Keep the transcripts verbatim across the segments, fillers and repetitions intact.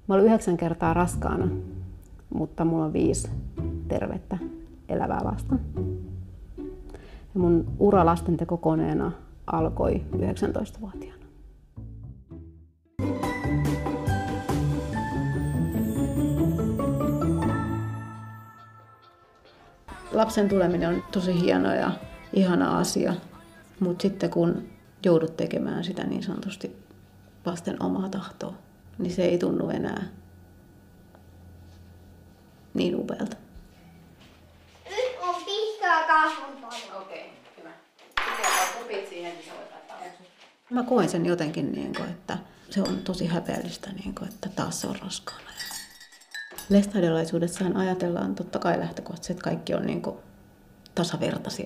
Mä olin yhdeksän kertaa raskaana, mutta mulla on viisi tervettä elävää lasta. Ja mun ura lastentekokoneena alkoi yhdeksäntoistavuotiaana. Lapsen tuleminen on tosi hieno ja ihana asia, mutta sitten kun joudut tekemään sitä niin sanotusti vasten omaa tahtoa, niin se ei tunnu enää niin upealta. Nyt on pihkaa kasvunpallo. Okei, hyvä. Sitten kupit siihen, niin sä voit laittaa. Mä koen sen jotenkin, niin kuin, että se on tosi häpeällistä, niin kuin, että taas se on raskaana. Lestadiolaisuudessaan ajatellaan totta kai lähtökohtaisesti, että kaikki on niin kuin tasavertaisia.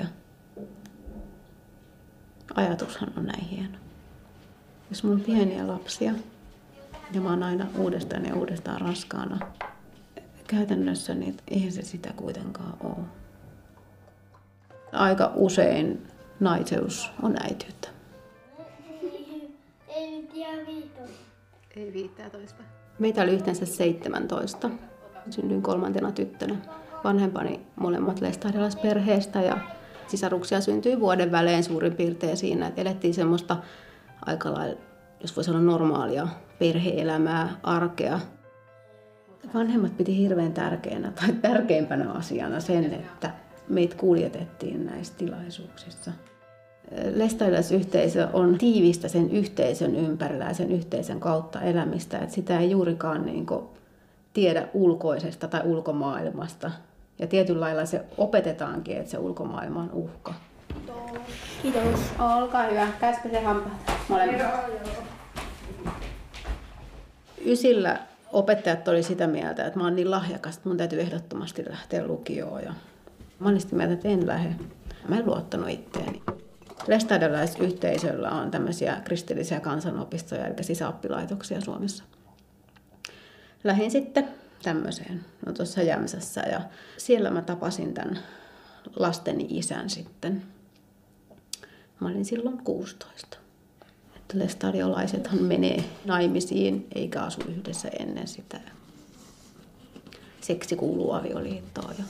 Ajatushan on näin hieno. Jos mulla on pieniä lapsia ja mä oon aina uudestaan ja uudestaan raskaana, käytännössä niin eihän se sitä kuitenkaan ole. Aika usein naiseus on äitiyttä. Ei nyt ihan viitosta. Ei viittätoista. Meitä oli yhteensä seitsemäntoista. Synnyin kolmantena tyttönä. Vanhempani molemmat lestadiolaisperheestä ja sisaruksia syntyi vuoden välein suurin piirtein siinä, että elettiin semmoista aika lailla, jos voi sanoa normaalia perhe-elämää, arkea. Vanhemmat piti hirveän tärkeänä tai tärkeimpänä asiana sen, että meitä kuljetettiin näissä tilaisuuksissa. Lestadiolaisyhteisö on tiivistä sen yhteisön ympärillä ja sen yhteisön kautta elämistä, että sitä ei juurikaan niin kuin tiedä ulkoisesta tai ulkomaailmasta. Ja tietyllä lailla se opetetaankin, että se ulkomaailma on uhka. Kiitos. Olkaa hyvä. Käspä se hampaat molemmat. Ysillä opettajat oli sitä mieltä, että mä oon niin lahjakas, että mun täytyy ehdottomasti lähteä lukioon. Ja mä olin sitä mieltä, että en lähde. Mä en luottanut itteeni. Lestadiolaisyhteisöllä on tämmöisiä kristillisiä kansanopistoja, eli sisäoppilaitoksia Suomessa. Lähdin sitten tämmöiseen, no tuossa Jämsässä, ja siellä mä tapasin tämän lasteni isän sitten. Mä olin silloin kuusitoista. Että lestadiolaisethan menee naimisiin, eikä asu yhdessä ennen sitä. Seksi kuuluu avioliittoon. Ja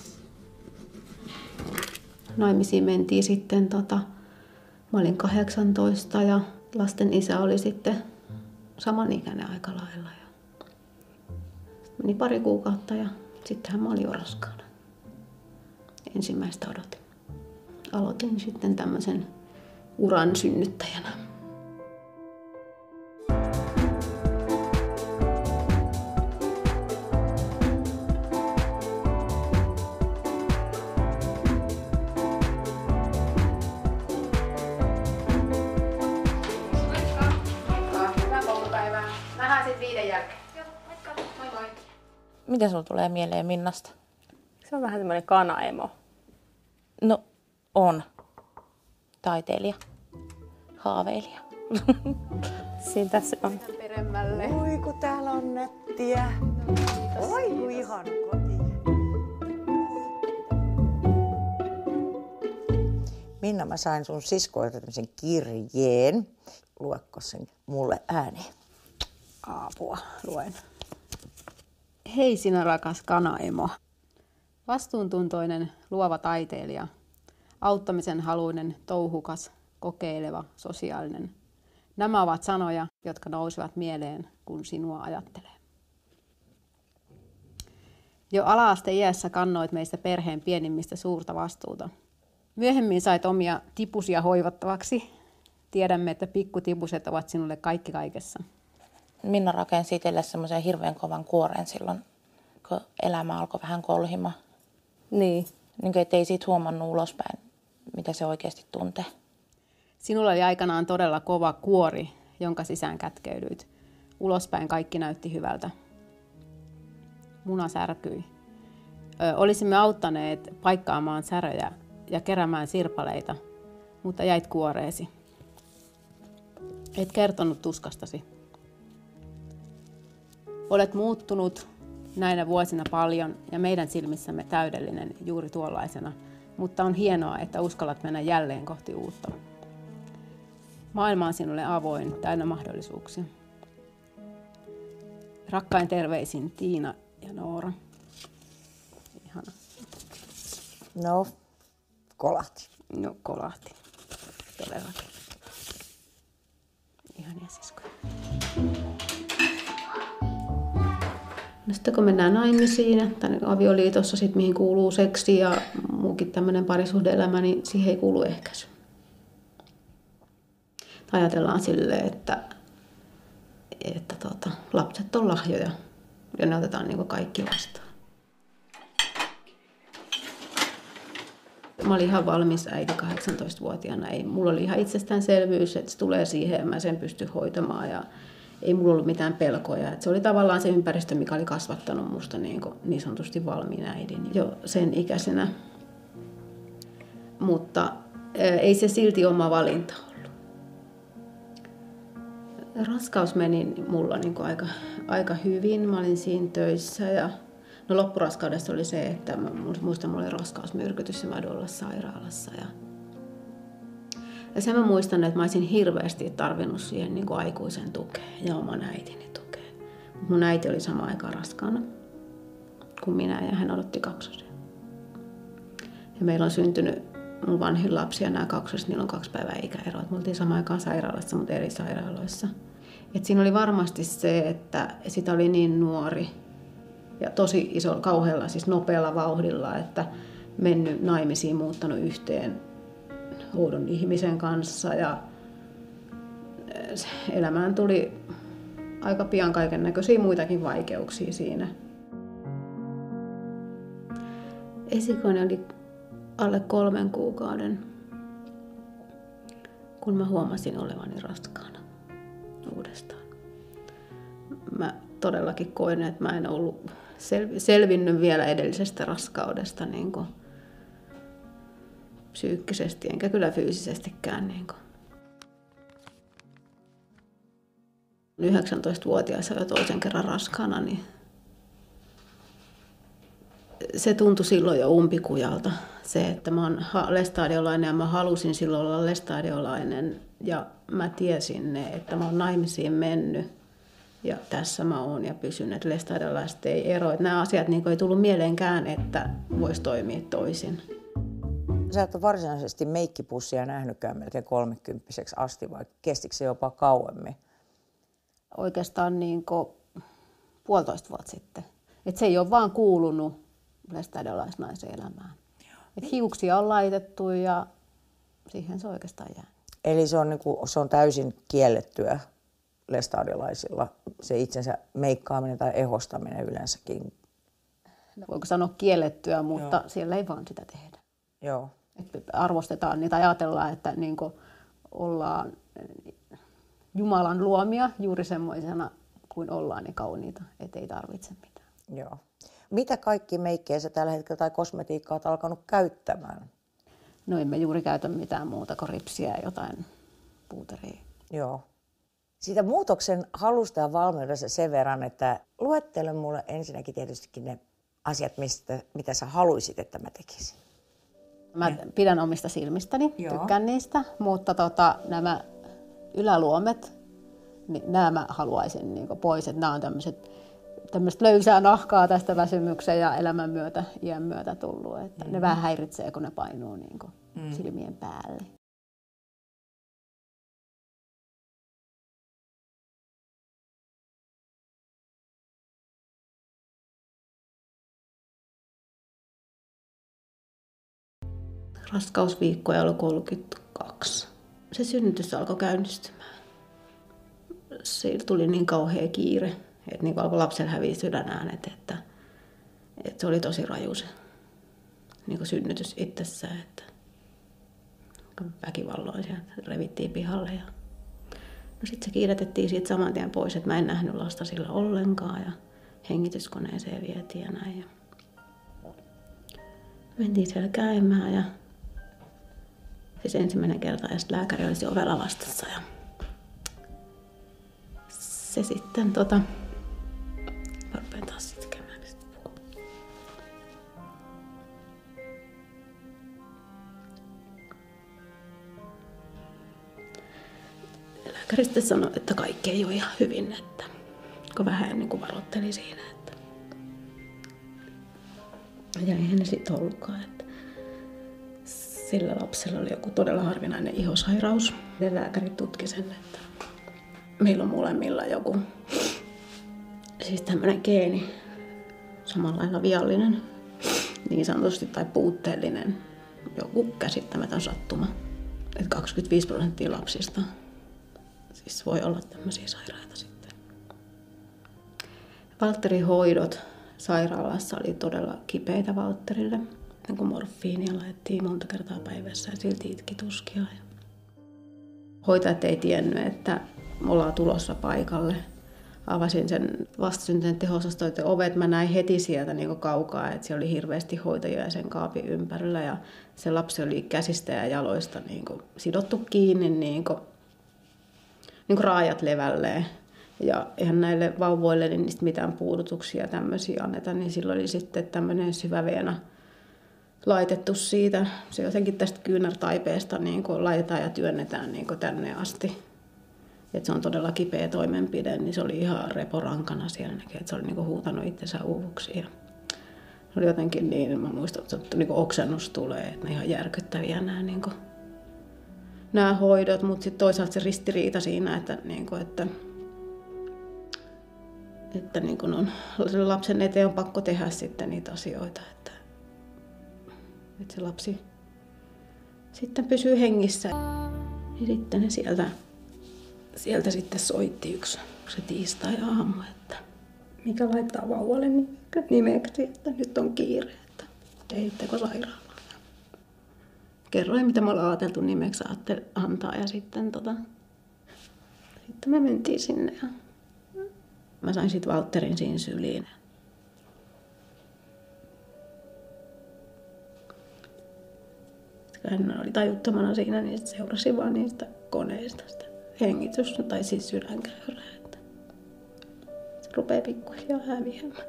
naimisiin mentiin sitten, tota, mä olin kahdeksantoista ja lasten isä oli sitten samanikäinen aika lailla. Meni pari kuukautta ja sittenhän mä olin jo raskaana. Ensimmäistä odotin. Aloitin sitten tämmöisen uran synnyttäjänä. Hyvää koulupäivää. Nähdään sitten viiden jälkeen. Moi moi. Mitä sulla tulee mieleen Minnasta? Se on vähän semmoinen kanaemo. No, on. Taiteilija. Haaveilija. Siinä tässä on. Peremmälle. Oi, kun täällä on nättiä. Oi, kun ihana koti. Minna, mä sain sun siskoilta tämmöisen kirjeen. Luekko sen mulle ääneen? Apua, luen. Hei sinä rakas kanaemo. Vastuuntuntoinen, luova taiteilija. Auttamisen haluinen, touhukas, kokeileva, sosiaalinen. Nämä ovat sanoja, jotka nousevat mieleen, kun sinua ajattelee. Jo ala-asteiässä kannoit meistä perheen pienimmistä suurta vastuuta. Myöhemmin sait omia tipusia hoivattavaksi. Tiedämme, että pikkutipuset ovat sinulle kaikki kaikessa. Minna rakensi itselle semmoisen hirveän kovan kuoren silloin, kun elämä alkoi vähän kolhima. Niin. Niin kuin ettei siitä huomannut ulospäin, mitä se oikeasti tuntee. Sinulla oli aikanaan todella kova kuori, jonka sisään kätkeydyit. Ulospäin kaikki näytti hyvältä. Muna särkyi. Ö, olisimme auttaneet paikkaamaan säröjä ja keräämään sirpaleita, mutta jäit kuoreesi. Et kertonut tuskastasi. Olet muuttunut näinä vuosina paljon ja meidän silmissämme täydellinen juuri tuollaisena, mutta on hienoa, että uskallat mennä jälleen kohti uutta. Maailma on sinulle avoin, täynnä mahdollisuuksia. Rakkain terveisin Tiina ja Noora. Ihana. No, kolahti. No, kolahti. Todellakin. Ihania siskoja. No sitten kun mennään naimisiin, tai avioliitossa, sit, mihin kuuluu seksi ja muukin tämmöinen parisuhde-elämä, niin siihen ei kuulu ehkäisy. Ajatellaan silleen, että, että tota, lapset on lahjoja ja ne otetaan niin kuin kaikki vastaan. Mä olin ihan valmis äiti kahdeksantoistavuotiaana. Ei, mulla oli ihan itsestäänselvyys, että se tulee siihen ja mä sen pystyn hoitamaan. Ja ei mulla ollut mitään pelkoja. Että se oli tavallaan se ympäristö, mikä oli kasvattanut musta niin, kuin, niin sanotusti valmiin äidin jo sen ikäisenä. Mutta ei se silti oma valinta ollut. Raskaus meni mulla niin kuin aika, aika hyvin. Mä olin siinä töissä ja no loppuraskaudessa oli se, että mä muistan, mulla oli raskausmyrkytys ja mä olin olla sairaalassa. Ja, ja sen mä muistan, että mä olisin hirveästi tarvinnut siihen niin kuin aikuisen tukea ja oman äitini tukea. Mun äiti oli samaan aikaan raskaana kuin minä ja hän odotti kaksosia. Ja meillä on syntynyt mun vanhin lapsi ja nämä kaksoset, niillä on kaksi päivää ikäeroa. Me oltiin samaan aikaan sairaalassa, mutta eri sairaaloissa. Et siinä oli varmasti se, että sitä oli niin nuori. Ja tosi isolla, kauhealla, siis nopealla vauhdilla, että mennyt naimisiin, muuttanut yhteen oudon ihmisen kanssa. Ja elämään tuli aika pian kaiken näköisiä muitakin vaikeuksia siinä. Esikoinen oli alle kolmen kuukauden, kun mä huomasin olevani raskaana uudestaan. Mä todellakin koin, että mä en ollut selvinnyt vielä edellisestä raskaudesta niin kuin psyykkisesti, enkä kyllä fyysisestikään. Niin kuin. yhdeksäntoistavuotiaassa jo toisen kerran raskaana, niin se tuntui silloin jo umpikujalta. Se, että mä oon lestadiolainen ja mä halusin silloin olla lestadiolainen ja mä tiesin, että mä oon naimisiin mennyt. Ja tässä mä oon ja pysyn, että lestadiolaiset ei ero. Että nämä asiat niin ei tullut mieleenkään, että voisi toimia toisin. Sä et ole varsinaisesti meikkipussia nähnytkään melkein kolmekymppiseksi asti, vai kestikö se jopa kauemmin? Oikeastaan niin puolitoista vuotta sitten. Että se ei ole vaan kuulunut lestadiolaisnaisen elämään. Että hiuksia on laitettu ja siihen se oikeastaan jää. Eli se on, niin kuin, se on täysin kiellettyä lestadiolaisilla, se itsensä meikkaaminen tai ehostaminen yleensäkin. Voiko sanoa kiellettyä, mutta Joo. siellä ei vaan sitä tehdä. Joo. Että arvostetaan niitä, ajatellaan, että niin kuin ollaan Jumalan luomia juuri semmoisena kuin ollaan niin kauniita, että ei tarvitse mitään. Joo. Mitä kaikki meikkejä sä tällä hetkellä tai kosmetiikkaa olet alkanut käyttämään? No emme juuri käytä mitään muuta kuin ripsiä ja jotain puuteria. Joo. Siitä muutoksen halusta ja valmiudesta sen verran, että luettele mulle ensinnäkin tietystikin ne asiat, mistä, mitä sä haluisit, että mä tekisin. Mä pidän omista silmistäni, Joo. tykkään niistä, mutta tota, nämä yläluomet, niin nämä mä haluaisin niin kuin pois, että nämä on tämmöiset tämmöistä löysää nahkaa tästä väsymyksen ja elämän myötä, iän myötä tullut, että mm. ne vähän häiritsee, kun ne painuu niin kuin mm. silmien päälle. Raskausviikkoja oli kolmekymmentäkaksi. Se synnytys alkoi käynnistymään. Siitä tuli niin kauhea kiire, että niin alkoi lapsella häviä sydänäänet, että, että se oli tosi raju se niin kuin synnytys itsessään. Että väkivalloin sieltä revittiin pihalle. Ja no sitten se kiiretettiin siitä saman tien pois, että mä en nähnyt lasta sillä ollenkaan ja hengityskoneeseen vietiin ja näin. Ja mentiin siellä käymään ja siis ensimmäinen kerta ja sitten lääkäri olisi ovella vastassa ja se sitten tota, mä rupean taas sitten käymään sitä puhua. Lääkäri sitten sanoi, että kaikki ei ole ihan hyvin, että jotka vähän niin kuin varoitteli siinä, että ja eihän ne sitten ollutkaan. Että sillä lapsella oli joku todella harvinainen ihosairaus. Ja lääkärit tutki sen, että meillä on molemmilla joku siis tämmöinen geeni, samalla lailla viallinen, niin sanotusti, tai puutteellinen, joku käsittämätön sattuma. Että kaksikymmentäviisi prosenttia lapsista siis voi olla tämmöisiä sairaita sitten. Valtterin hoidot sairaalassa oli todella kipeitä Valtterille. Niin kuin morfiinia laitettiin monta kertaa päivässä ja silti itki tuskia. Hoitajat ei tiennyt, että me ollaan tulossa paikalle. Avasin sen vastasyntyneen teho-osastoiden ovet. Mä näin heti sieltä niin kuin kaukaa, että siellä oli hirveästi hoitajia sen kaapin ympärillä. Ja se lapsi oli käsistä ja jaloista niin kuin sidottu kiinni, niin kuin, niin kuin raajat levälleen. Ja eihän näille vauvoille niin niistä mitään puudutuksia ja tämmöisiä anneta, niin silloin oli sitten tämmöinen syväveena laitettu siitä. Se jotenkin tästä kyynärtaipeesta niin kuin laitetaan ja työnnetään niin kuin tänne asti. Et se on todella kipeä toimenpide, niin se oli ihan reporankana siellä näkee, että se oli niin kuin huutanut itsensä uuvuksi. Se oli jotenkin niin, mä muistan, että se niin kuin oksennus tulee, että ne ihan järkyttäviä nämä, niin kuin, nämä hoidot, mutta sitten toisaalta se ristiriita siinä, että, niin kuin, että että niin kun on, lapsen eteen on pakko tehdä sitten niitä asioita, että, että se lapsi sitten pysyy hengissä. Ja sitten ne sieltä, sieltä sitten soitti yksi se tiistai-aamu, että mikä laittaa vauvalle nimeksi, että nyt on kiire, että heitteko sairaalaan. Kerroin, mitä me ollaan ajateltu nimeksi antaa ja sitten, tota, sitten me mentiin sinne. Ja mä sain sitten Valtterin siinä syliin. Hän oli tajuttomana siinä, niin seurasi vaan niistä koneista sitä hengitystä tai siis sydänkäyrää. Että se rupeaa pikkuhiljaa häviämään.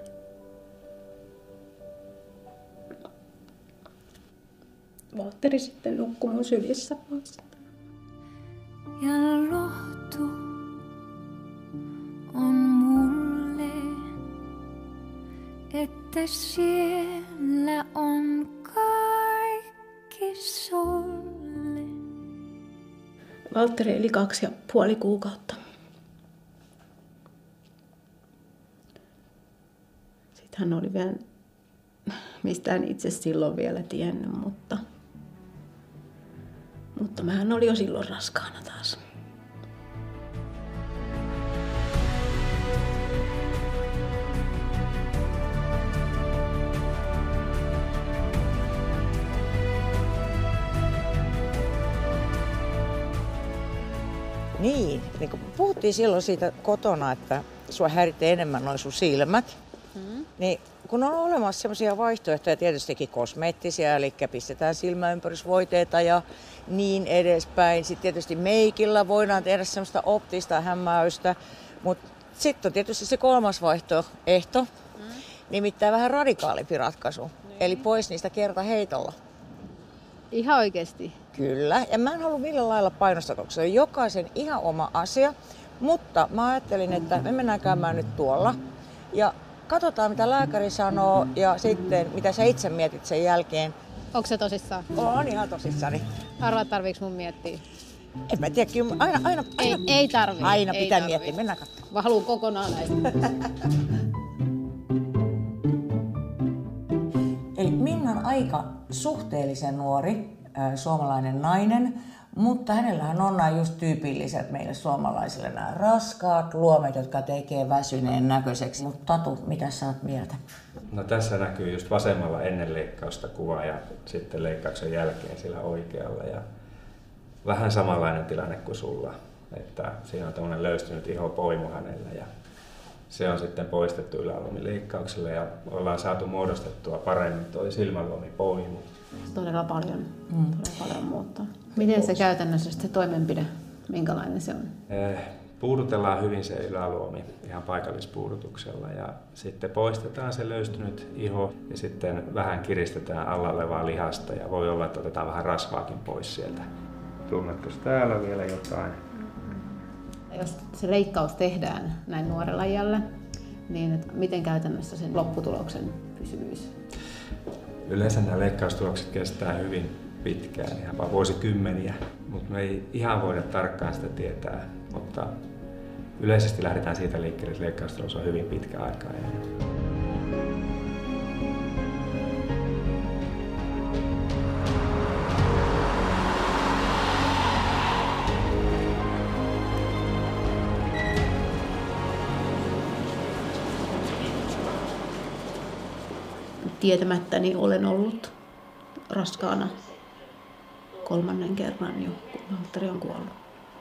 Valtteri sitten nukkui mun sylissä vasta. Ja lohtu on mulle, että siellä on kaikki sulle. Valtteri eli kaksi ja puoli kuukautta. Sitten hän oli vielä, mistä en itse silloin vielä tiennyt, mutta, mutta mähän oli jo silloin raskaana taas. Niin, niin kuin puhuttiin silloin siitä kotona, että sua häiritsee enemmän noin sun silmät. Mm. Niin kun on olemassa sellaisia vaihtoehtoja, tietystikin kosmeettisia, eli pistetään silmäympärysvoiteita ja niin edespäin. Sitten tietysti meikillä voidaan tehdä semmoista optista hämmäystä, mutta sitten on tietysti se kolmas vaihtoehto, mm. nimittäin vähän radikaalimpi ratkaisu, niin. Eli pois niistä kertaheitolla. Ihan oikeesti? Kyllä, ja mä en halua millään lailla painostaa, koska se on jokaisen ihan oma asia, mutta mä ajattelin, että me mennään käymään nyt tuolla ja katsotaan mitä lääkäri sanoo ja sitten mitä sä itse mietit sen jälkeen. Onko se tosissaan? On ihan tosissani. Arvaat, tarviiks mun miettiä? En mä tiedä, kyllä aina, aina, ei, aina, ei tarvii. aina ei pitää tarvii. miettiä, mennään katsomaan. Mä haluun kokonaan näistä. Eli Minna on aika suhteellisen nuori äh, suomalainen nainen, mutta hänellähän on nämä just tyypilliset meille suomalaisille nämä raskaat luomet, jotka tekee väsyneen näköiseksi. Mutta Tatu, mitä sä oot mieltä? No tässä näkyy just vasemmalla ennen leikkausta kuva ja sitten leikkauksen jälkeen sillä oikealla. Ja vähän samanlainen tilanne kuin sulla, että siinä on tämmöinen löystynyt ihopoimu hänellä ja se on sitten poistettu yläluomileikkauksella ja ollaan saatu muodostettua paremmin tuo silmäluomipoimu. Todella paljon, mm. todella paljon muuttaa. Miten se käytännössä se toimenpide, minkälainen se on? Eh, puudutellaan hyvin se yläluomi ihan paikallispuudutuksella ja sitten poistetaan se löystynyt iho ja sitten vähän kiristetään alla olevaa lihasta ja voi olla, että otetaan vähän rasvaakin pois sieltä. Tunnetko täällä vielä jotain? Jos se leikkaus tehdään näin nuorella iällä, niin että miten käytännössä sen lopputuloksen pysyvyys? Yleensä nämä leikkaustulokset kestää hyvin pitkään, ihan vuosikymmeniä, mutta me ei ihan voida tarkkaan sitä tietää, mutta yleisesti lähdetään siitä liikkeelle, että leikkaustulos on hyvin pitkä aikaa. Tietämättäni olen ollut raskaana kolmannen kerran jo, kun Valtteri on kuollut.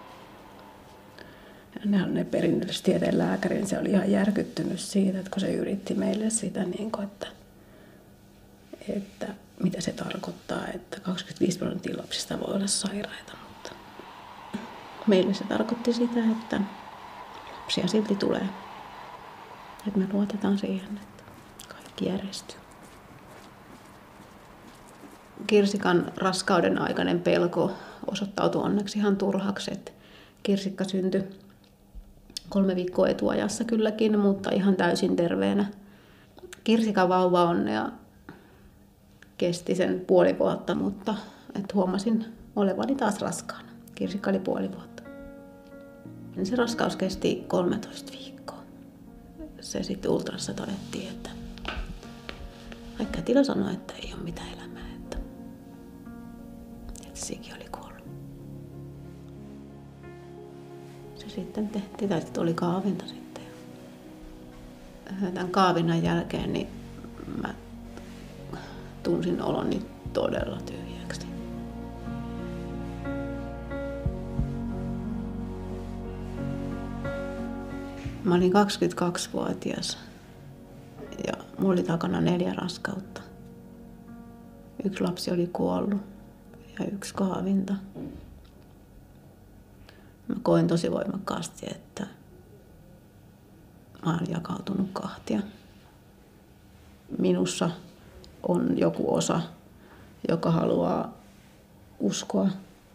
Ne perinnöllistieteen lääkärin, se oli ihan järkyttynyt siitä, että kun se yritti meille sitä, niin kuin, että, että mitä se tarkoittaa, että kaksikymmentäviisi prosenttia lapsista voi olla sairaita. Mutta meille se tarkoitti sitä, että lapsia silti tulee. Että me luotetaan siihen, että kaikki järjestyy. Kirsikan raskauden aikainen pelko osoittautui onneksi ihan turhaksi, että Kirsikka syntyi kolme viikkoa etuajassa kylläkin, mutta ihan täysin terveenä. Kirsikan vauva onnea kesti sen puoli vuotta, mutta et huomasin olevani taas raskaana. Kirsikka oli puoli vuotta. Se raskaus kesti kolmetoista viikkoa. Se sitten ultrassa todettiin, että vaikka Tilo sanoi, että ei ole mitään elämää, että, että Siki oli kuollut. Se sitten tehtiin, tai sitten oli kaavinta sitten. Tämän kaavinnan jälkeen niin mä tunsin oloni todella tyhjäksi. Mä olin kaksikymmentäkaksivuotias ja mulla oli takana neljä raskautta. Yksi lapsi oli kuollut ja yksi kaavinta. Mä koin tosi voimakkaasti, että mä oon jakautunut kahtia. Minussa on joku osa, joka haluaa uskoa.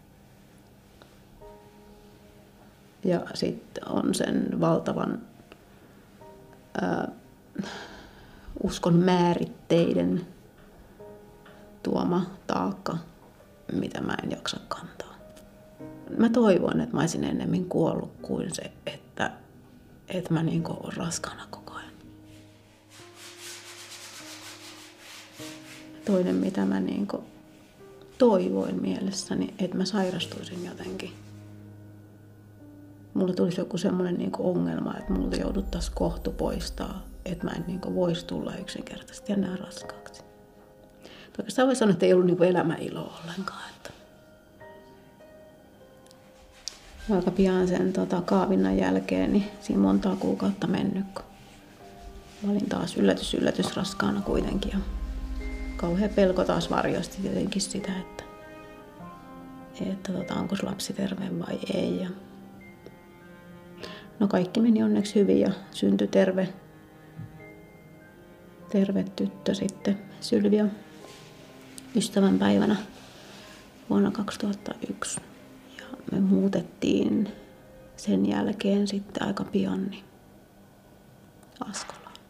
Ja sitten on sen valtavan ää, uskon määritteiden tuoma taakka, mitä mä en jaksa kantaa. Mä toivon, että mä olisin ennemmin kuollut kuin se, että, että mä niin olen raskaana koko ajan. Toinen, mitä mä niin toivoin mielessäni, että mä sairastuisin jotenkin. Mulla tulisi joku semmoinen niin ongelma, että multa jouduttaisiin kohtu poistaa, että mä en niin voisi tulla yksinkertaisesti enää raskaaksi. Oikeastaan voi sanoa, että ei ollut niin elämäiloa ollenkaan. Että aika pian sen tota, kaavinnan jälkeen, niin siinä montaa kuukautta mennyt, kun mä olin taas yllätys, yllätys raskaana kuitenkin. Ja kauhea pelko taas varjosti tietenkin sitä, että, että tota, onko lapsi terve vai ei. Ja no kaikki meni onneksi hyvin ja syntyi terve, terve tyttö sitten Sylvia ystävänpäivänä vuonna kaksituhattayksi. Ja me muutettiin sen jälkeen sitten aika pian niin Askolaan.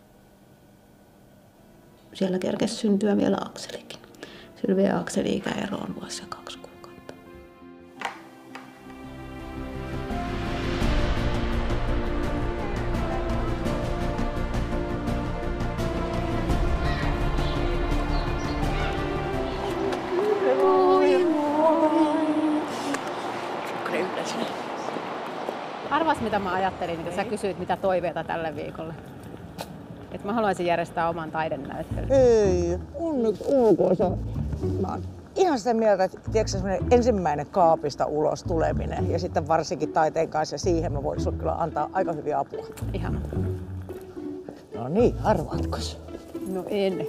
Siellä kerkesi syntyä vielä Akselikin. Sylvia ja Akseli ikäero on vuosi ja kaksi kuukautta. Arvas, mitä mä ajattelin, kun sä kysyit, mitä toiveita tälle viikolle. Että mä haluaisin järjestää oman taidennäyttelyn. Ei, on nyt ulkoisa. Mä oon ihan sitä mieltä, että tiedätkö, ensimmäinen kaapista ulos tuleminen ja sitten varsinkin taiteen kanssa, ja siihen mä voin kyllä antaa aika hyviä apua. Ihana. No niin, arvaatko? No en.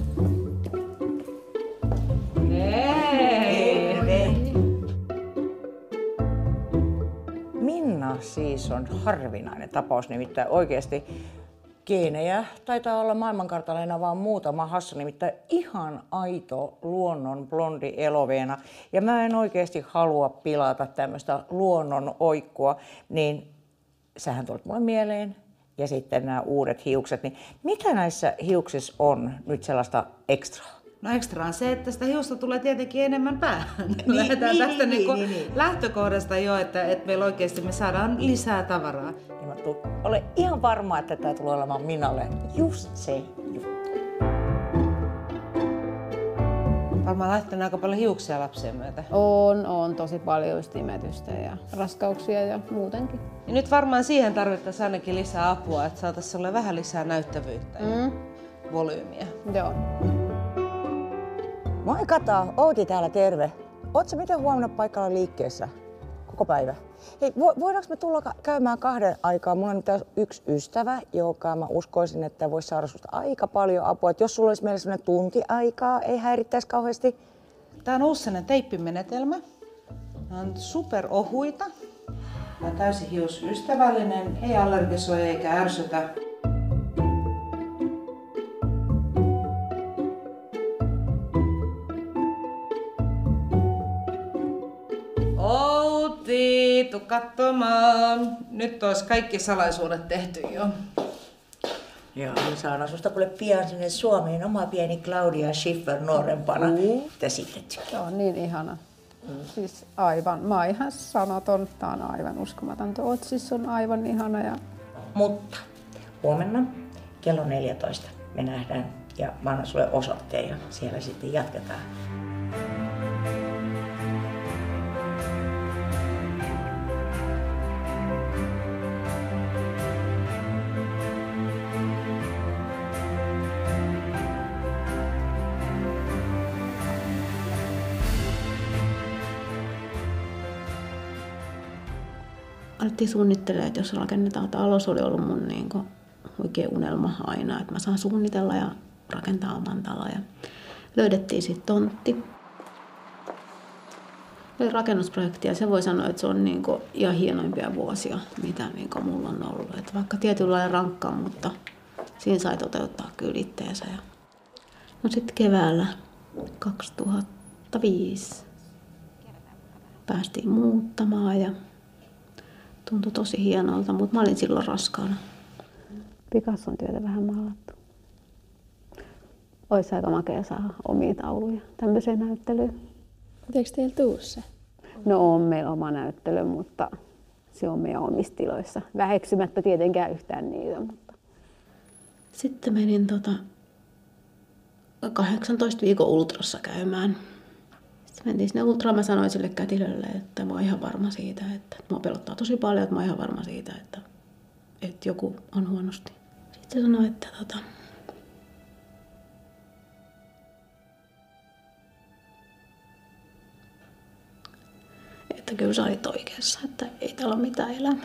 Minna siis on harvinainen tapaus, nimittäin oikeasti geenejä taitaa olla maailmankartalla enää vaan muutama hassu, nimittäin ihan aito luonnon blondi eloveena. Ja mä en oikeasti halua pilata tämmöistä luonnon oikkua, niin sähän tulit mulle mieleen. Ja sitten nämä uudet hiukset, niin mitä näissä hiuksissa on nyt sellaista ekstraa? No ekstra on se, että sitä hiusta tulee tietenkin enemmän päähän. Niin, Lähdetään niin, tästä niin, niin, niin, niin. lähtökohdasta jo, että, että meillä oikeasti me saadaan lisää tavaraa. Ja mä tuun, olen ihan varma, että tämä tulee olemaan Minnalle just se juttu. Varmaan lähtenyt aika paljon hiuksia lapsien myötä. On, on tosi paljon just imetystä ja raskauksia ja muutenkin. Ja nyt varmaan siihen tarvittaisiin ainakin lisää apua, että saataisiin sulle vähän lisää näyttävyyttä ja Mm. volyymiä. Joo. Moi Kata, Outi täällä, terve. Ootko miten huomenna paikalla liikkeessä? Koko päivä. Hei, vo, voidaanko me tulla käymään kahden aikaa? Mulla on tässä yksi ystävä, joka mä uskoisin, että voisi saada susta aika paljon apua. Et jos sulla olisi meillä sellainen tunti aikaa, ei häirittäisi kauheasti. Tää on uusi sellainen teippimenetelmä. Nämä on superohuita. Tämä on täysin hiusystävällinen, ei allergisoi eikä ärsytä. Outi, tuu katsomaan. Nyt olisi kaikki salaisuudet tehty jo. Joo, me saadaan susta kuule pian sinne Suomeen oma pieni Claudia Schiffer nuorempana. Mm. Mitä sitten tykkää? Se on niin ihana. Mm. Siis aivan, mä oon ihan sanaton. Tää on aivan uskomaton. Tuo Otsis on aivan ihana. Ja... Mutta huomenna kello neljätoista me nähdään ja mä annan sulle osoitteen ja siellä sitten jatketaan. Alettiin suunnittelemaan, että jos rakennetaan talo, se oli ollut mun niin kuin oikea unelma aina, että mä saan suunnitella ja rakentaa oman talon. Ja löydettiin sitten tontti. Oli rakennusprojekti ja se voi sanoa, että se on niin kuin ihan hienoimpia vuosia, mitä niin kuin mulla on ollut. Että vaikka tietynlainen rankkaa, mutta siinä sai toteuttaa kyllä itteensä. Ja... No sitten keväällä kaksituhattaviisi päästiin muuttamaan ja tuntui tosi hienolta, mutta mä olin silloin raskaana. Picasson työtä vähän maalattu. Olisi aika makea saada omia tauluja tämmöiseen näyttelyyn. Eikö teillä tuu se? No on meillä oma näyttely, mutta se on meidän omissa tiloissa. Väheksymättä tietenkään yhtään niitä. Mutta... Sitten menin tota kahdeksantoista viikon ultrassa käymään. Sitten mentiin sinne ultraan, mä sanoin sille kätilölle, että mä oon ihan varma siitä, että mua pelottaa tosi paljon, että mä oon ihan varma siitä, että, että joku on huonosti. Sitten se sanoi, että tota, että kyllä sä olit oikeassa, että ei täällä ole mitään elämää.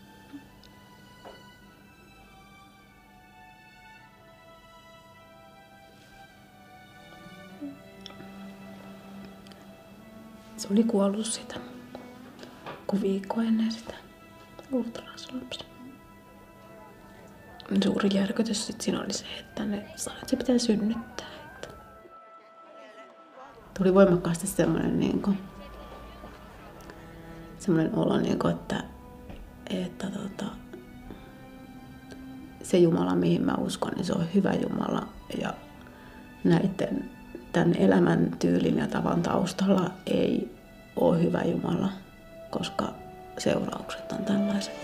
Se oli kuollut sitä, kun viikko ennen sitä ultrasalapsia. Suuri järkytys sit siinä oli se, että ne sanoi, että se pitää synnyttää. Että... Tuli voimakkaasti semmoinen, niin kuin, semmoinen olo, niin kuin, että, että tota, se Jumala, mihin mä uskon, niin se on hyvä Jumala. Ja näiden tämän elämäntyylin ja tavan taustalla ei ole hyvä Jumala, koska seuraukset on tällaiset.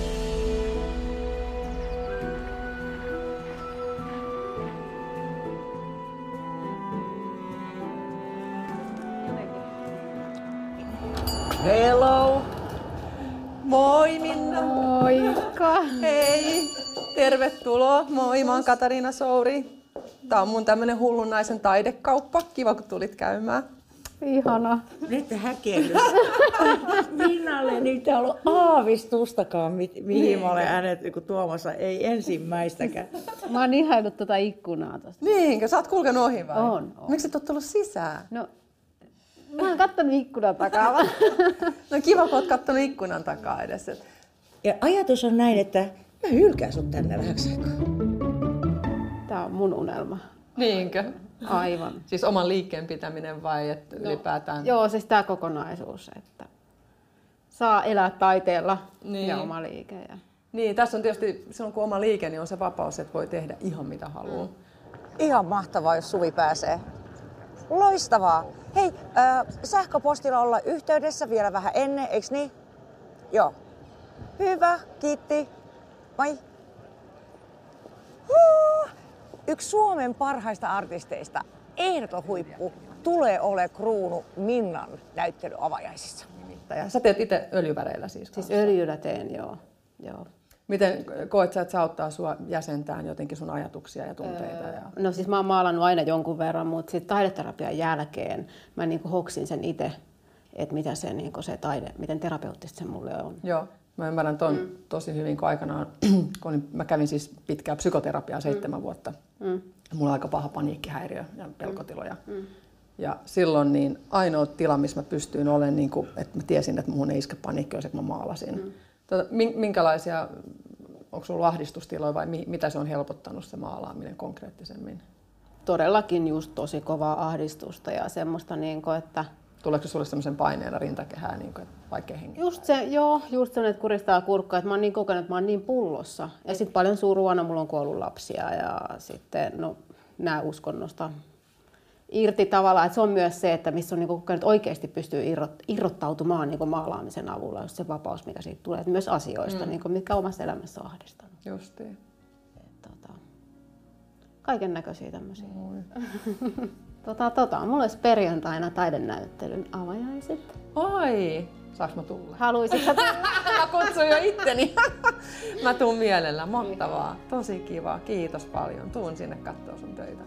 Hello! Moi Minna! Moikka! Hei! Tervetuloa! Moi, mä oon Katariina Souri. Tää on mun tämmönen hullun naisen taidekauppa. Kiva, kun tulit käymään. Ihana. Nyt häkellys. Minnalle nyt ei ollut aavistustakaan, mi- mihin mä olen hänet tuomassa. Ei ensimmäistäkään. Mä oon ihaillut tuota ikkunaa tosta. Niinkö? Sä oot kulkenut ohi vai? On, on. Miksi et oo tullut sisään? No, mä oon kattonut ikkunan takaa. No kiva, kun oot kattonut ikkunan takaa edes. Ja ajatus on näin, että mä hylkään sut tänne vähäksi aikaa. Tää on mun unelma. Niinkö? Aivan. Siis oman liikkeen pitäminen vai että No, ylipäätään? Joo, siis tää kokonaisuus, että saa elää taiteella Niin. ja oma liike. Ja... Niin, tässä on tietysti, silloin kun oma liike, niin on se vapaus, että voi tehdä ihan mitä haluaa. Ihan mahtavaa, jos Suvi pääsee. Loistavaa. Hei, äh, sähköpostilla olla yhteydessä vielä vähän ennen, eiks niin? Joo. Hyvä, kiitti. Moi. Huh. Yksi Suomen parhaista artisteista, ehdoton huippu, tulee ole kruunu Minnan näyttelyavajaisissa. Ja sä teet itse öljyväreillä siis? Siis öljyllä teen, joo. joo. Miten koet sä, että se auttaa sua jäsentään jotenkin sun ajatuksia ja tunteita? Ja... No siis mä oon maalannut aina jonkun verran, mutta sitten taideterapian jälkeen mä niinku hoksin sen itse, että mitä se, niinku se taide, miten terapeuttista se mulle on. Joo, mä ymmärrän ton mm. tosi hyvin, kun aikanaan, kun mä kävin siis pitkää psykoterapiaa seitsemän mm. vuotta. Mm. Mulla on aika paha paniikkihäiriö ja pelkotiloja. Mm. Ja silloin niin ainoa tila, missä mä pystyin olemaan, niin kuin, että mä tiesin, että muhun ei iske paniikki, jos mä maalasin. Mm. Tota, minkälaisia, onko sulla ahdistustiloja vai mi, mitä se on helpottanut se maalaaminen konkreettisemmin? Todellakin just tosi kovaa ahdistusta ja semmoista, niin kuin, että... Tuleeko sulle semmoisen paineena rintakehää, niin kuin, että vaikea hengittää? Just se, joo, just sellainen, että kuristaa kurkkaa, että mä oon niin kokenut, että mä oon niin pullossa. Ja sitten paljon suruana, mulla on kuollut lapsia ja sitten no, nää uskonnosta irti tavallaan. Että se on myös se, että missä on niin kokenut, että oikeasti pystyy irrot, irrottautumaan niin maalaamisen avulla, just se vapaus, mikä siitä tulee. Että myös asioista, mm. niin kuin, mitkä omassa elämässä on ahdistanut. Justiin. Tota, kaiken näköisiä tämmöisiä. tota, tota, mulla olisi perjantaina taidenäyttelyn avajaiset. Oi! Saanko mä tulla? Haluaisitko tulla? Mä kutsun jo itteni. Mä tuun mielellä. Mahtavaa. Tosi kiva. Kiitos paljon. Tuun sinne kattoo sun töitä.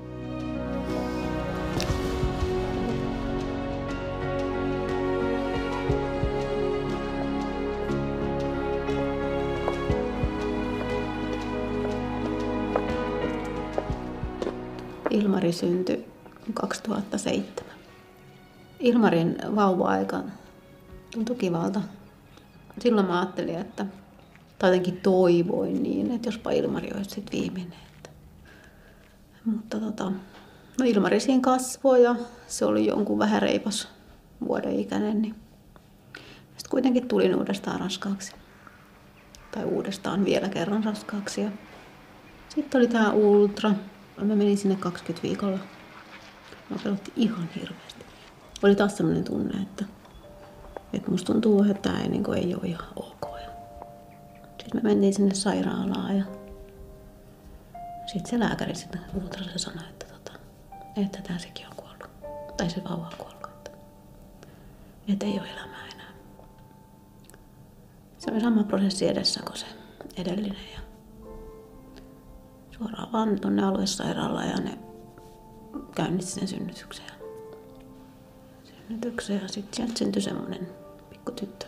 Ilmari syntyi kaksituhattaseitsemän. Ilmarin vauva-aika tuntui kivalta. Silloin mä ajattelin, että, tai jotenkin toivoin niin, että jospa Ilmari olisi sitten viimeinen. Että. Mutta tota, no Ilmari siinä kasvoi ja se oli jonkun vähän reipas vuoden ikäinen. Niin sitten kuitenkin tulin uudestaan raskaaksi. Tai uudestaan vielä kerran raskaaksi. Sitten oli tää ultra. Mä menin sinne kaksikymmentä viikolla. Mä pelotti ihan hirveästi. Oli taas sellainen tunne, että, että musta tuntuu, että tämä ei, niin kuin, ei ole ihan ok. Sitten me mentiin sinne sairaalaan ja sitten se lääkäri sitten ultrassa sanoi, että, tota, että tämä sekin on kuollut. Tai se vauva on kuollut. Että, että ei ole elämää enää. Se oli sama prosessi edessä kuin se edellinen. Ja suoraan vaan tuonne aluesairaalaan ja ne käynnisti sen synnytyksen. Synnytyksen ja sitten sieltä syntyi semmoinen pikku tyttö.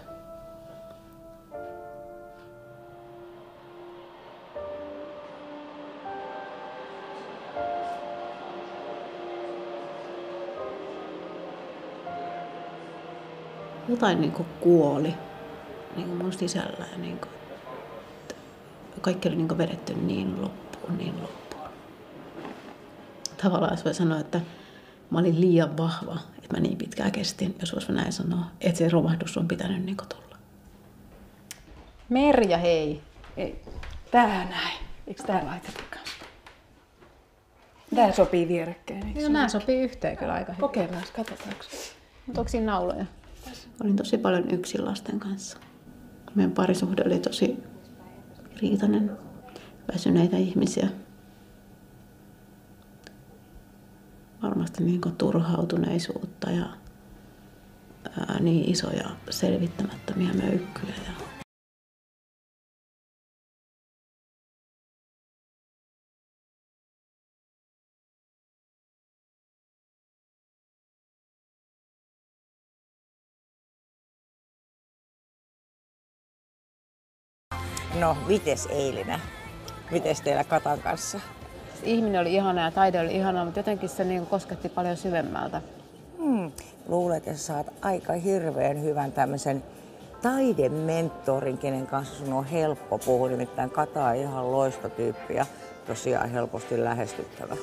Jotain niin kuin kuoli niin kuin mun sisällä ja niin kuin, kaikki oli niin kuin vedetty niin loppuun, niin loppuun. Tavallaan voi sanoa, että mä olin liian vahva, että mä niin pitkään kestin, jos vois näin sanoa, että se romahdus on pitänyt niin kuin tulla. Merja, hei. Ei. Tää näin. Eikö tää laitetakaan? Tää sopii vierekkäin, eikö? Joo, nää sopii yhteen kyllä aika hyvin. Kokeillaan, katsotaanko. Mutta onko siinä nauloja? Olin tosi paljon yksin lasten kanssa. Meidän parisuhde oli tosi riitainen, väsyneitä ihmisiä. Varmasti niin kuin turhautuneisuutta ja ää, niin isoja selvittämättömiä möykkyjä. Ja No, mites Eilina? Mites teillä Katan kanssa? ihminen oli ihana ja taide oli ihana, mutta jotenkin se niin kosketti paljon syvemmältä. Hmm. Luulet, että saat aika hirveän hyvän tämmöisen taidementorin, kenen kanssa sun on helppo puhua. Nimittäin Kata on ihan loistotyyppi ja tosiaan helposti lähestyttävä.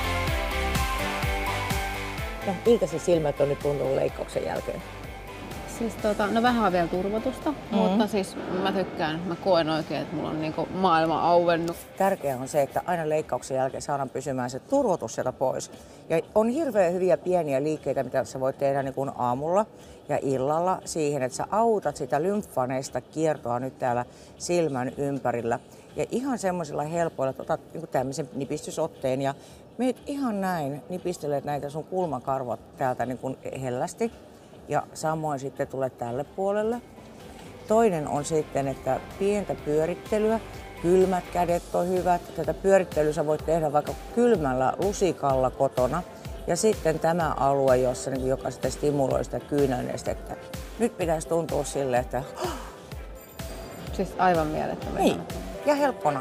Ja miltä se silmät on nyt tuntunut leikkauksen jälkeen? Siis tota, no vähän on vielä turvotusta, mm. mutta siis mä tykkään, mä koen oikein, että mulla on niinku maailma auennut. Tärkeää on se, että aina leikkauksen jälkeen saadaan pysymään se turvotus sieltä pois. Ja on hirveän hyviä pieniä liikkeitä, mitä sä voit tehdä niin kuin aamulla ja illalla siihen, että sä autat sitä lymfaneista kiertoa nyt täällä silmän ympärillä. Ja ihan semmoisilla helpoilla, että otat niin tämmöisen nipistysotteen ja meet ihan näin, nipistelet näitä sun kulmakarvot täältä niin kuin hellästi. Ja samoin sitten tulet tälle puolelle. Toinen on sitten, että pientä pyörittelyä. Kylmät kädet on hyvät. Tätä pyörittelyä sä voit tehdä vaikka kylmällä lusikalla kotona. Ja sitten tämä alue, jossa, niin joka sitten stimuloi sitä kyynelnestettä. Nyt pitäisi tuntua silleen, että... Siis aivan mielettömän. Niin, ja helppona.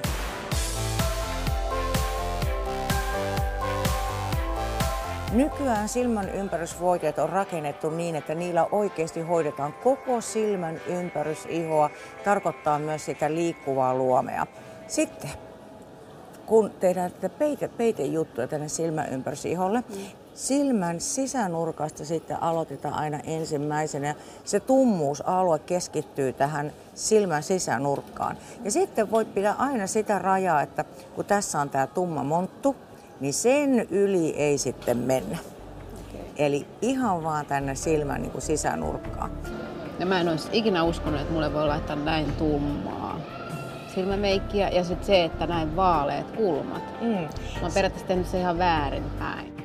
Nykyään silmän ympärysvoiteet on rakennettu niin, että niillä oikeasti hoidetaan koko silmän ympärysihoa, tarkoittaa myös sitä liikkuvaa luomea. Sitten, kun tehdään tätä peite, peitejuttuja tänne silmän ympärysiholle, mm. silmän sisänurkasta sitten aloitetaan aina ensimmäisenä. Se tummuusalue keskittyy tähän silmän sisänurkkaan. Ja sitten voit pitää aina sitä rajaa, että kun tässä on tämä tumma monttu, niin sen yli ei sitten mennä. Okay. Eli ihan vaan tänne silmän niin kuin sisänurkkaan. Ja mä en olisi ikinä uskonut, että mulle voi laittaa näin tummaa silmämeikkiä ja sitten se, että näin vaaleat kulmat. Mm. Mä oon periaatteessa tehnyt se ihan väärinpäin.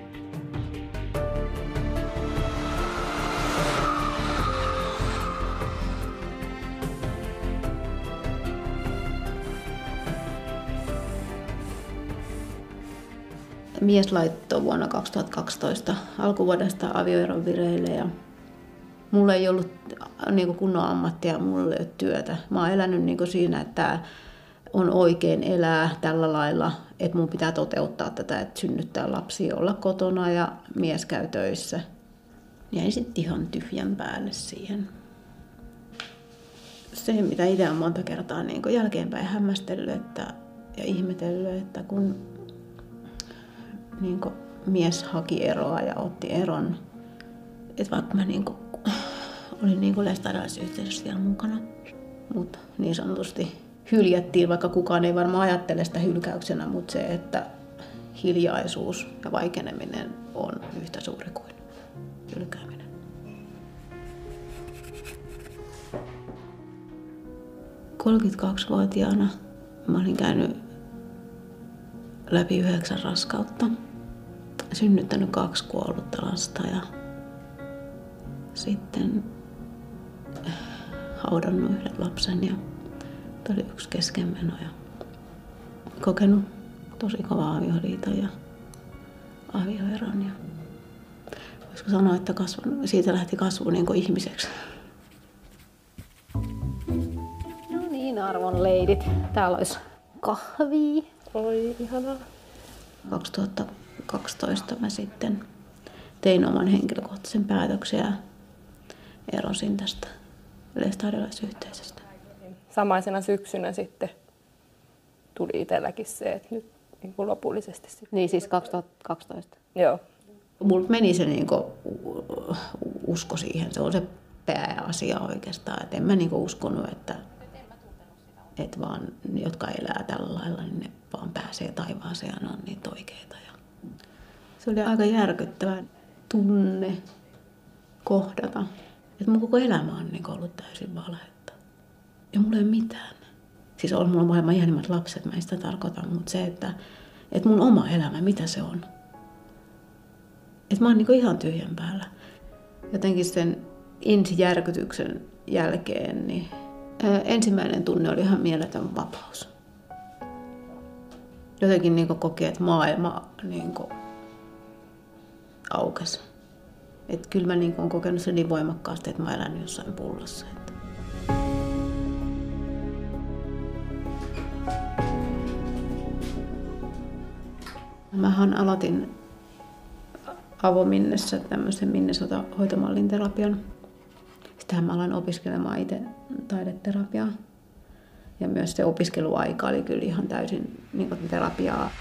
Mies laittoi vuonna kaksituhattakaksitoista alkuvuodesta avioeron vireille ja mulla ei ollut niin kunnon ammattia, mulla ei ole työtä. Mä oon elänyt niin siinä, että on oikein elää tällä lailla, että mun pitää toteuttaa tätä, että synnyttää lapsia, olla kotona ja mies käy töissä. Jäin sitten ihan tyhjän päälle siihen. Se, mitä itse on monta kertaa niin jälkeenpäin hämmästellyt että, ja ihmetellyt, että kun niin mies haki eroa ja otti eron, että vaikka mä niin olin niin lestadiolaisyhteisössä siellä mukana, mutta niin sanotusti hyljättiin, vaikka kukaan ei varmaan ajattele sitä hylkäyksenä, mutta se, että hiljaisuus ja vaikeneminen on yhtä suuri kuin hylkääminen. kolmekymmentäkaksivuotiaana mä olin käynyt läpi yhdeksän raskautta, synnyttänyt kaksi kuollutta lasta ja sitten haudannut yhden lapsen ja oli yksi keskenmeno ja kokenut tosi kovaa avioliiton ja avioeron. Ja voisiko sanoa, että kasvun, siitä lähti kasvu niin kuin ihmiseksi. No niin, arvon leidit. Täällä olisi kahvia. Oi, ihanaa. kaksituhattakaksitoista mä sitten tein oman henkilökohtaisen päätöksen ja erosin tästä lestadiolaisyhteisöstä. Samaisena syksynä sitten tuli itselläkin se, että nyt niin kuin lopullisesti sitten. Niin siis kaksituhattakaksitoista? Joo. Mulla meni se niin kuin usko siihen, se on se pääasia oikeastaan. Et en mä niin kuin uskonut, että, että vaan ne, jotka elää tällä lailla, niin ne vaan pääsee taivaaseen ja ne on niitä oikeita. Ja se oli aika järkyttävä tunne kohdata, että mun koko elämä on niin kuin ollut täysin valhetta. Ja mulla ei ole mitään. Siis on mulla maailman ihanimmat lapset, mä en sitä tarkoita, mutta se, että, että mun oma elämä, mitä se on. Että mä oon niin ihan tyhjän päällä. Jotenkin sen ensijärkytyksen jälkeen, niin ää, ensimmäinen tunne oli ihan mieletön vapaus. Jotenkin niin koki, että maailma niin aukesi. Että kyllä mä niin olen kokenut sen niin voimakkaasti, että mä elän jossain pullossa. Mähän aloitin Avominnessä tämmöisen Minnesota-hoitomallin terapian. Sitähän mä aloin opiskelemaan itse taideterapiaa. Ja myös se opiskeluaika oli kyllä ihan täysin niin kuin terapiaa.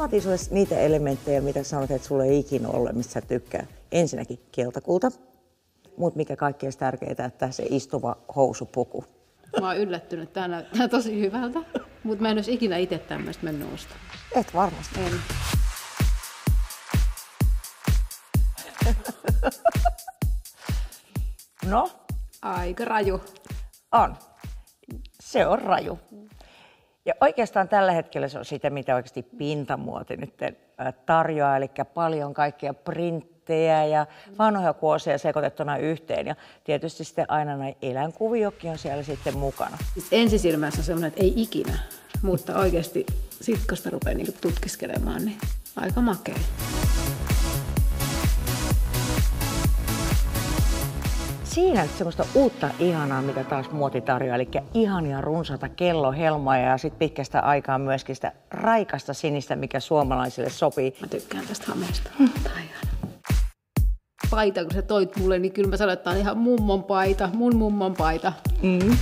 vaatii sulle niitä elementtejä, mitä sanot, että sulla ei ikinä ole, mistä sä tykkää. Ensinnäkin keltakulta, mutta mikä kaikkein tärkeintä, että se istuva housupuku. Mä oon yllättynyt, tää näyttää tosi hyvältä, mutta mä en olisi ikinä itse tämmöistä mennyt ostamaan. Et varmasti. En. No? Aika raju. On. Se on raju. Ja oikeastaan tällä hetkellä se on sitä, mitä oikeasti pintamuoti nyt tarjoaa, eli paljon kaikkia printtejä ja vanhoja kuosia sekoitettuna yhteen. Ja tietysti sitten aina näin eläinkuviokin on siellä sitten mukana. Ensisilmässä on sellainen, että ei ikinä, mutta oikeasti sitten kun sitä rupeaa niinku tutkiskelemaan, niin aika makea. Siinä on semmoista uutta ihanaa, mitä taas muoti tarjoaa, eli ihania runsaita kellohelmoja ja sitten pitkästä aikaa myöskin sitä raikasta sinistä, mikä suomalaisille sopii. Mä tykkään tästä hameesta. Tää on ihana. Paita, kun sä toit mulle, niin kyllä mä sanoin, että tää on ihan mummon paita, mun mummon paita. Mm.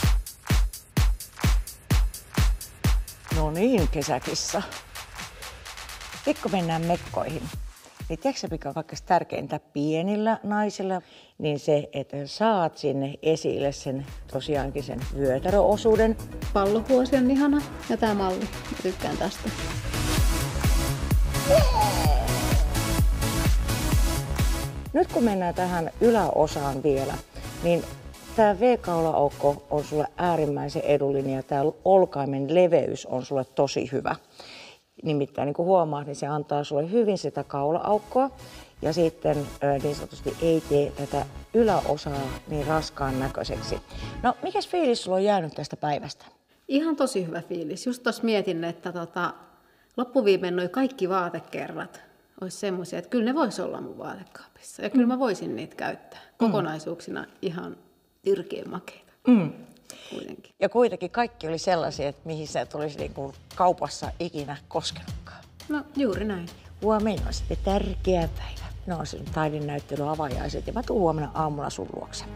No niin, kesäkissa. Pikku mennään mekkoihin. Niin tiedätkö, mikä on kaikkein tärkeintä pienillä naisilla, niin se, että saat sinne esille sen tosiaankin sen vyötäröosuuden. Pallohuosi on ihana ja tää malli. Mä tykkään tästä. Nyt kun mennään tähän yläosaan vielä, niin tämä V-kaulaaukko on sulle äärimmäisen edullinen ja tämä olkaimen leveys on sulle tosi hyvä. Nimittäin niin kuin huomaat, niin se antaa sulle hyvin sitä kaula-aukkoa ja sitten niin sanotusti ei tee tätä yläosaa niin raskaan näköiseksi. No, mikäs fiilis sulla on jäänyt tästä päivästä? Ihan tosi hyvä fiilis. Just tuossa mietin, että tota, loppuviimein noi kaikki vaatekerrat olisi semmoisia, että kyllä ne vois olla mun vaatekaapissa. Ja kyllä mä voisin niitä käyttää kokonaisuuksina ihan yrkeen makeita. Mm. Kuitenkin. Ja kuitenkin kaikki oli sellaisia, että mihin sä et olisi niinku kaupassa ikinä koskenutkaan. No juuri näin. Huomenna on sitten tärkeä päivä. No on sinun taidenäyttely avajaiset ja mä tuun huomenna aamulla sun luokse.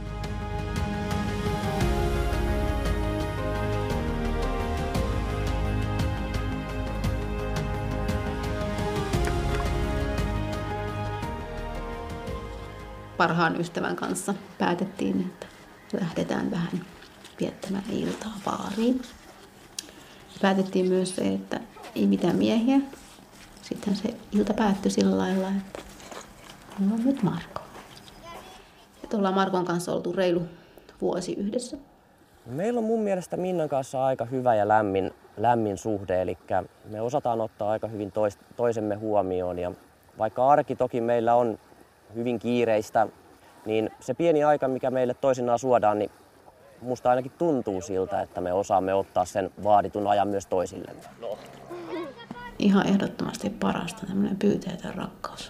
Parhaan ystävän kanssa päätettiin, että lähdetään vähän viettämään iltaa baariin. Päätettiin myös se, että ei mitään miehiä. Sitten se ilta päättyi sillä lailla, että mulla on nyt Marko. Että ollaan Markon kanssa oltu reilu vuosi yhdessä. Meillä on mun mielestä Minnan kanssa aika hyvä ja lämmin, lämmin suhde, eli me osataan ottaa aika hyvin tois, toisemme huomioon. Ja vaikka arki toki meillä on hyvin kiireistä, niin se pieni aika, mikä meille toisinaan suodaan, niin musta ainakin tuntuu siltä, että me osaamme ottaa sen vaaditun ajan myös toisillemme. Ihan ehdottomasti parasta tämmöinen pyyteetön rakkaus.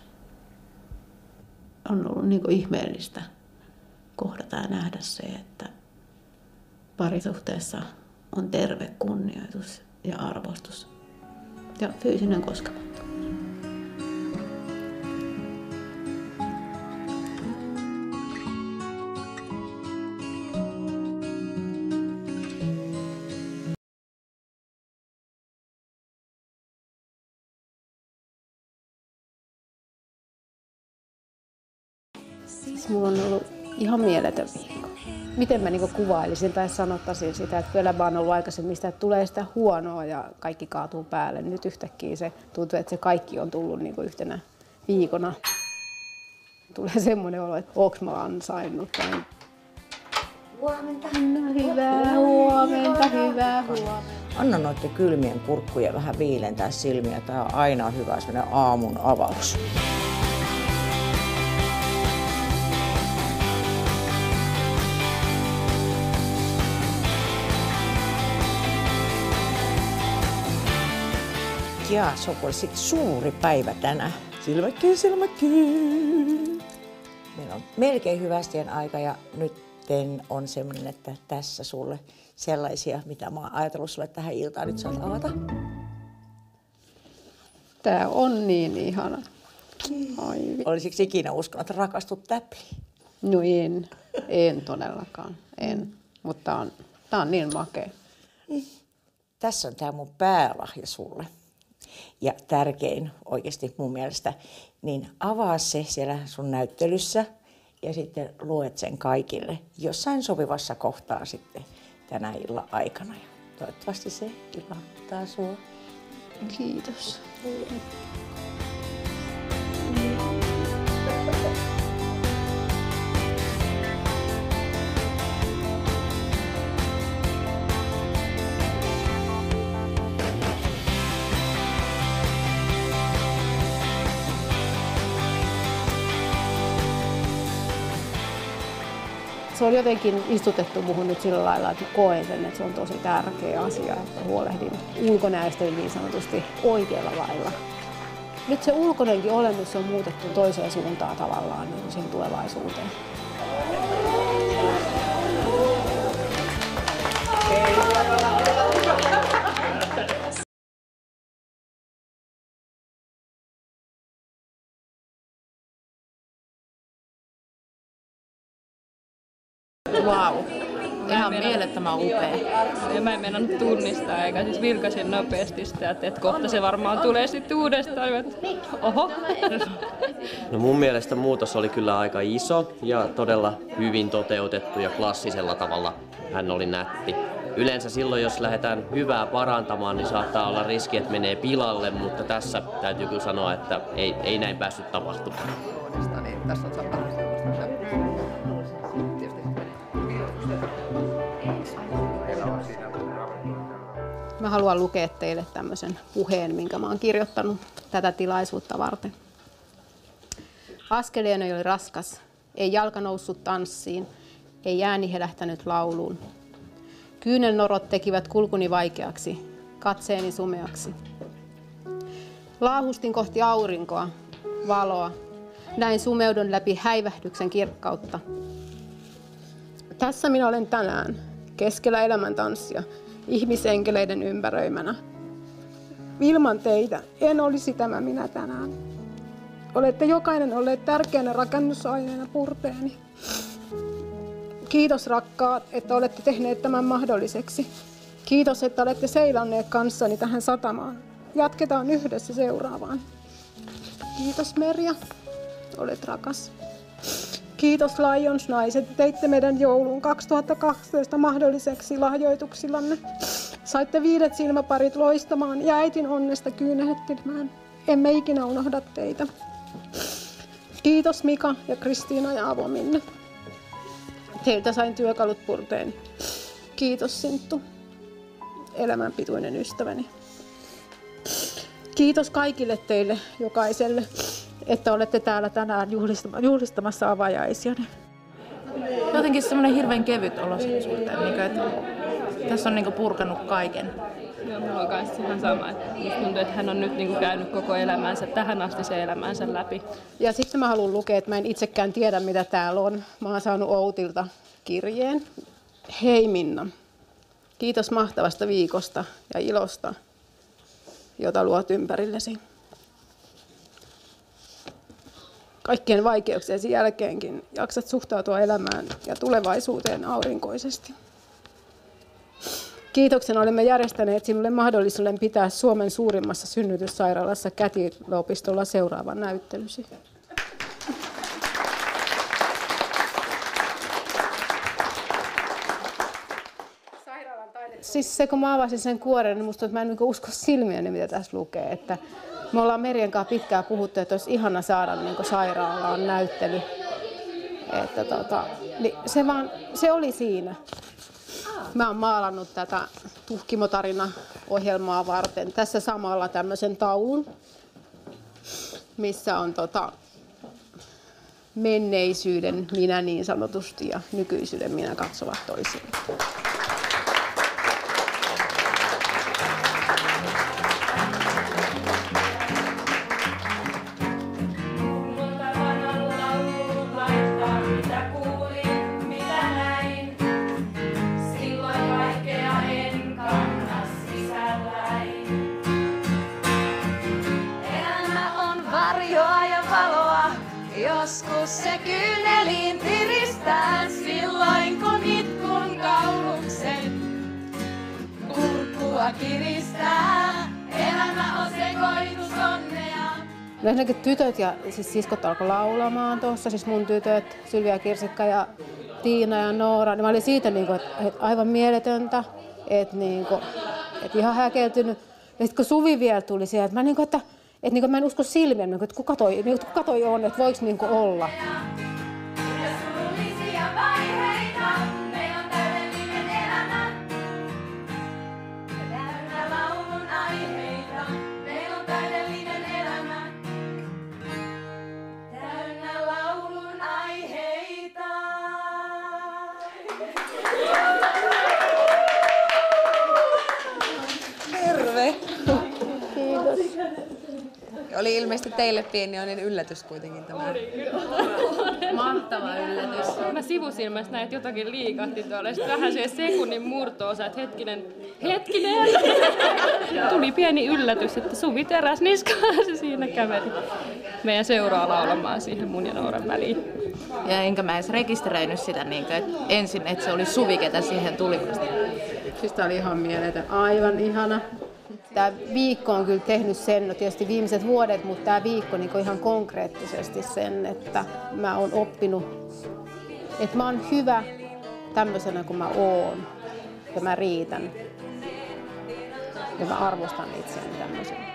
On ollut niin kuin ihmeellistä kohdata ja nähdä se, että parisuhteessa on terve kunnioitus ja arvostus ja fyysinen koskemattomuus. Siis mulla on ollut ihan mieletön viikko. Miten mä niinku kuvailisin tai sanottaisin sitä, että elämä on ollut aikaisemmin sitä, että tulee sitä huonoa ja kaikki kaatuu päälle. Nyt yhtäkkiä se tuntuu, että se kaikki on tullut niinku yhtenä viikona. Tulee semmoinen olo, että oonko mä ansainnut tai... Huomenta. No, hyvää huomenta, hyvää huomenta. Anna noiden kylmien kurkkuja vähän viilentää silmiä. Tää on aina hyvä semmoinen aamun avaus. Ja se on sitten suuri päivä tänään. Silmäkkiin, silmäkkiin. Meillä on melkein hyvästien aika ja nyt on semmoinen, että tässä sulle sellaisia, mitä mä oon ajatellut sulle tähän iltaan. Nyt saat avata. Tää on niin ihana. Ai. Olisiko ikinä uskonut, että rakastut täpliin? No en, en todellakaan, en. Mutta tää on, tää on niin makea. Tässä on tää mun päälahja sulle. Ja tärkein oikeasti mun mielestä, niin avaa se siellä sun näyttelyssä ja sitten luet sen kaikille jossain sopivassa kohtaa sitten tänä illan aikana. Ja toivottavasti se ilahduttaa sua. Kiitos. Se on jotenkin istutettu muhun nyt sillä lailla, että koen sen, että se on tosi tärkeä asia, että huolehdin ulkonäöstäni niin sanotusti oikealla lailla. Nyt se ulkonenkin olemus on muutettu toiseen suuntaan tavallaan niin siihen tulevaisuuteen. Vau, wow. Ihan mielettömän upea. Ja mä en meinannut tunnistaa, eikä siis vilkaisin nopeasti sitä, että, että kohta se varmaan tulee sitten uudestaan. Oho. No mun mielestä muutos oli kyllä aika iso ja todella hyvin toteutettu ja klassisella tavalla hän oli nätti. Yleensä silloin, jos lähdetään hyvää parantamaan, niin saattaa olla riski, että menee pilalle, mutta tässä täytyy kyllä sanoa, että ei, ei näin päässyt tapahtumaan. Tässä on Mä haluan lukea teille tämmöisen puheen, minkä mä oon kirjoittanut tätä tilaisuutta varten. Askeleeni oli raskas, ei jalka noussut tanssiin, ei ääni helähtänyt lauluun. Kyynelnorot tekivät kulkuni vaikeaksi, katseeni sumeaksi. Laahustin kohti aurinkoa, valoa, näin sumeudun läpi häivähdyksen kirkkautta. Tässä minä olen tänään, keskellä elämäntanssia, ihmisenkeleiden ympäröimänä. Ilman teitä en olisi tämä minä tänään. Olette jokainen olleet tärkeänä rakennusaineena purteeni. Kiitos rakkaat, että olette tehneet tämän mahdolliseksi. Kiitos, että olette seilanneet kanssani tähän satamaan. Jatketaan yhdessä seuraavaan. Kiitos Merja, olet rakas. Kiitos Lions-naiset, teitte meidän joulun kaksituhattakaksitoista mahdolliseksi lahjoituksillanne. Saitte viidet silmäparit loistamaan ja äitin onnesta kyynehtimään. Emme ikinä unohda teitä. Kiitos Mika ja Kristiina ja Avominne. Teiltä sain työkalut purteeni. Kiitos Sinttu, elämänpituinen ystäväni. Kiitos kaikille teille, jokaiselle, että olette täällä tänään juhlistamassa avajaisianne. Jotenkin semmoinen hirveän kevyt olo sen suhteen, niin että tässä on niin purkanut kaiken. Joo, mulla on kanssa ihan sama. Musta tuntuu, että hän on nyt niin käynyt koko elämänsä, tähän asti se elämänsä läpi. Ja sitten mä haluan lukea, että mä en itsekään tiedä, mitä täällä on. Mä oon saanut Outilta kirjeen. Hei Minna, kiitos mahtavasta viikosta ja ilosta, jota luot ympärillesi. Kaikkien vaikeuksiesi jälkeenkin jaksat suhtautua elämään ja tulevaisuuteen aurinkoisesti. Kiitoksen olemme järjestäneet sinulle mahdollisuuden pitää Suomen suurimmassa synnytyssairaalassa Kätilöopistolla seuraavan näyttelysi. Siis se, kun mä avasin sen kuoren, niin musta, että mä en niin usko silmiäni, mitä tässä lukee. Että me ollaan Merjen kanssa pitkään puhuttu, että olisi ihana saada niin sairaalaan näyttely. Että tota, niin se, vaan, se oli siinä. Mä oon maalannut tätä Tuhkimotarina-ohjelmaa varten. Tässä samalla tämmöisen taulun, missä on tota menneisyyden minä niin sanotusti ja nykyisyyden minä katsovat toisiaan. Joskus se kyyneliin tiristää, silloin kun itkun kauluksen kurkkua kiristää. Elämä on sekoitus onnea. No ensinnäkin tytöt ja siis siskot alkoi laulamaan tuossa, siis mun tytöt, Sylvia, Kirsikka ja Tiina ja Noora. Niin mä olin siitä niinku, että et aivan mieletöntä, että niinku, et ihan häkeltynyt. Ja sitten kun Suvi vielä tuli siihen, että mä, niinku, että, et niinku, mä en usko silmiä, niinku, että kuka toi, niinku, kuka toi on, että voiko niinku olla. Terve! Kiitos. Oli ilmeisesti teille pieni on yllätys kuitenkin tämä. Mahtava yllätys. Mä sivusilmästä näin, että jotakin liikahti tuolla. Sitten vähän se sekunnin murto-osa, että hetkinen, hetkinen! Tuli pieni yllätys, että Suvi Teräsniska se siinä käveli meidän seuraa laulamaan siihen mun ja Nooran väliin. Ja enkä mä edes rekisteröinyt sitä, niin kuin, että ensin, että se oli Suvi, ketä siihen tuli vasta. Siis tää oli ihan mieletön, aivan ihana. Tämä viikko on kyllä tehnyt sen, no tietysti viimeiset vuodet, mutta tämä viikko niin ihan konkreettisesti sen, että mä oon oppinut, että mä oon hyvä tämmöisenä kuin mä oon ja mä riitän ja mä arvostan itseäni tämmöisenä.